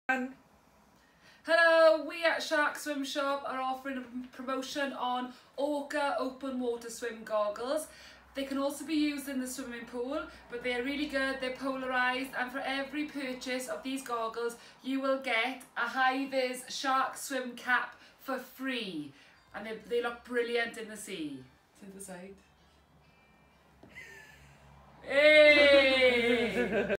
Hello, we at Shark Swim Shop are offering a promotion on Orca open water swim goggles. They can also be used in the swimming pool, but they're really good, they're polarised, and for every purchase of these goggles you will get a high-vis shark swim cap for free, and they look brilliant in the sea. To the side. Hey!